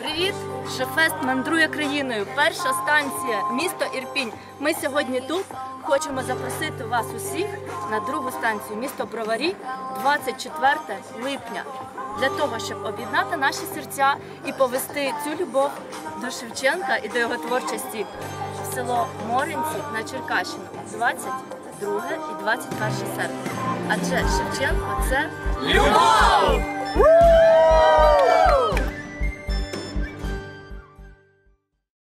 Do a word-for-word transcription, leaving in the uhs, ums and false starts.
Привіт! Шефест мандрує країною. Перша станція – місто Ірпінь. Ми сьогодні тут хочемо запросити вас усіх на другу станцію – місто Броварі, двадцять четверте липня. Для того, щоб об'єднати наші серця і повести цю любов до Шевченка і до його творчості в село Моринці на Черкащину двадцять друге і двадцять перше серпня. Адже Шевченко – це любов!